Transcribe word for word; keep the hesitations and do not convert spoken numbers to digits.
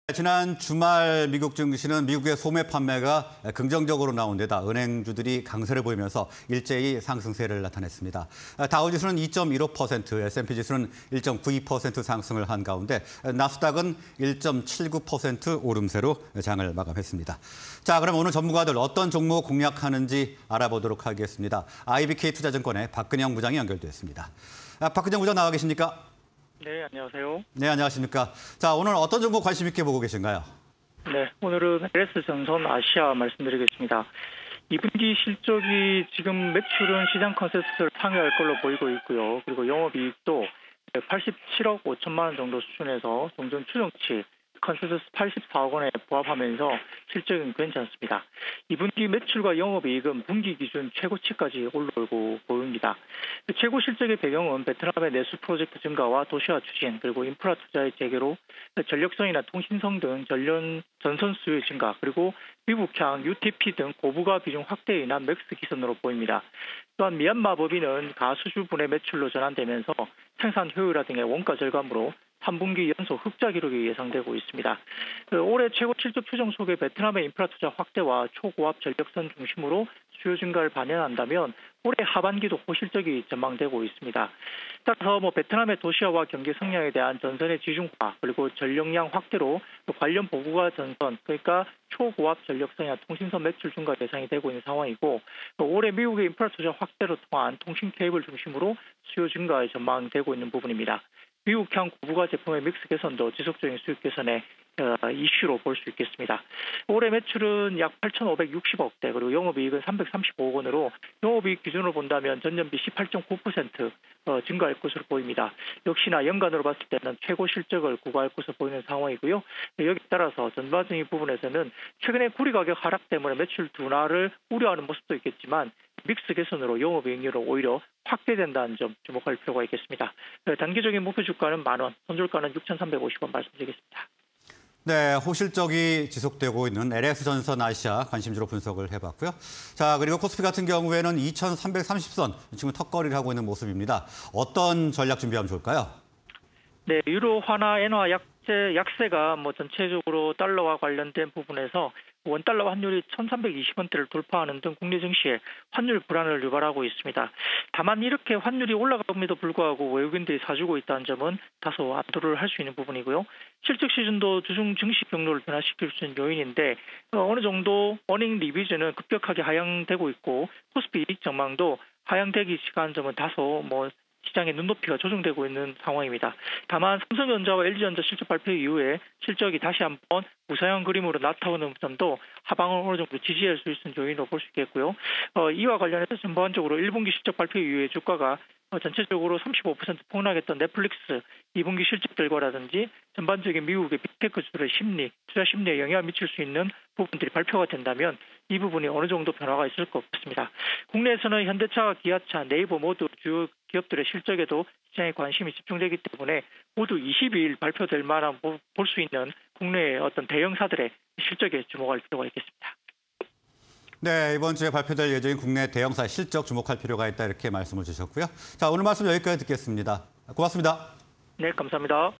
지난 주말 미국 증시는 미국의 소매 판매가 긍정적으로 나온 데다 은행주들이 강세를 보이면서 일제히 상승세를 나타냈습니다. 다우지수는 이 점 일오 퍼센트, 에스 앤 피 지수는 일 점 구이 퍼센트 상승을 한 가운데 나스닥은 일 점 칠구 퍼센트 오름세로 장을 마감했습니다. 자, 그럼 오늘 전문가들 어떤 종목 공략하는지 알아보도록 하겠습니다. 아이비케이 투자증권의 박근영 부장이 연결됐습니다. 박근영 부장 나와 계십니까? 네, 안녕하세요. 네, 안녕하십니까. 자, 오늘 어떤 정보 관심 있게 보고 계신가요? 네, 오늘은 엘에스전선 아시아 말씀드리겠습니다. 이 분기 실적이 지금 매출은 시장 컨센서스를 상회할 걸로 보이고 있고요. 그리고 영업이익도 백팔십칠억 오천만 원 정도 수준에서 종전 추정치 컨센서스 팔십사억 원에 부합하면서 실적은 괜찮습니다. 이 분기 매출과 영업이익은 분기 기준 최고치까지 올라오고 보입니다. 최고 실적의 배경은 베트남의 내수 프로젝트 증가와 도시화 추진, 그리고 인프라 투자의 재개로 전력성이나 통신성 등 전련, 전선 수요의 증가, 그리고 미국향, 유 티 피 등 고부가 비중 확대에 인한 맥스 기선으로 보입니다. 또한 미얀마 법인은 가수주 분의 매출로 전환되면서 생산 효율화 등의 원가 절감으로 삼 분기 연속 흑자 기록이 예상되고 있습니다. 올해 최고 실적 추정 속에 베트남의 인프라 투자 확대와 초고압 전력선 중심으로 수요 증가를 반영한다면 올해 하반기도 호실적이 전망되고 있습니다. 따라서 뭐 베트남의 도시화와 경기 성장에 대한 전선의 지중화, 그리고 전력량 확대로 관련 보고가 전선, 그러니까 초고압 전력선이나 통신선 매출 증가 예상이 되고 있는 상황이고, 올해 미국의 인프라 투자 확대로 통한 통신 케이블 중심으로 수요 증가에 전망되고 있는 부분입니다. 미국향 고부가 제품의 믹스 개선도 지속적인 수익 개선의 이슈로 볼 수 있겠습니다. 올해 매출은 약 팔천오백육십억 대, 그리고 영업이익은 삼백삼십오억 원으로 영업이익 기준으로 본다면 전년비 십팔 점 구 퍼센트 증가할 것으로 보입니다. 역시나 연간으로 봤을 때는 최고 실적을 구가할 것으로 보이는 상황이고요. 여기에 따라서 전반적인 부분에서는 최근에 구리 가격 하락 때문에 매출 둔화를 우려하는 모습도 있겠지만 믹스 개선으로 영업이익률은 오히려 확대된다는 점 주목할 필요가 있겠습니다. 단기적인 목표 주가는 만 원, 손절가는 육천삼백오십 원 말씀드리겠습니다. 네, 호실적이 지속되고 있는 엘에스전선 아시아 관심주로 분석을 해봤고요. 자, 그리고 코스피 같은 경우에는 이천삼백삼십 선, 지금 턱걸이를 하고 있는 모습입니다. 어떤 전략 준비하면 좋을까요? 네, 유로, 환화, 엔화 약세, 약세가 뭐 전체적으로 달러와 관련된 부분에서 원달러 환율이 천삼백이십 원대를 돌파하는 등 국내 증시에 환율 불안을 유발하고 있습니다. 다만 이렇게 환율이 올라감에도 불구하고 외국인들이 사주고 있다는 점은 다소 안도를 할 수 있는 부분이고요. 실적 시즌도 주중 증시 경로를 변화시킬 수 있는 요인인데 어느 정도 어닝 리비전은 급격하게 하향되고 있고 코스피 이익 전망도 하향되기 시간 점은 다소 뭐 시장의 눈높이가 조정되고 있는 상황입니다. 다만 삼성전자와 엘지전자 실적 발표 이후에 실적이 다시 한번 우상향 그림으로 나타오는 점도 하방을 어느 정도 지지할 수 있는 요인으로 볼 수 있겠고요. 어, 이와 관련해서 전반적으로 일 분기 실적 발표 이후에 주가가 어, 전체적으로 삼십오 퍼센트 폭락했던 넷플릭스 이 분기 실적 결과라든지 전반적인 미국의 빅테크주들의 심리, 투자 심리에 영향을 미칠 수 있는 부분들이 발표가 된다면 이 부분이 어느 정도 변화가 있을 것 같습니다. 국내에서는 현대차, 기아차, 네이버 모두 주요 기업들의 실적에도 시장에 관심이 집중되기 때문에 모두 이십이 일 발표될 만한 볼 수 있는 국내의 어떤 대형사들의 실적에 주목할 필요가 있겠습니다. 네, 이번 주에 발표될 예정인 국내 대형사 실적 주목할 필요가 있다 이렇게 말씀을 주셨고요. 자, 오늘 말씀 여기까지 듣겠습니다. 고맙습니다. 네, 감사합니다.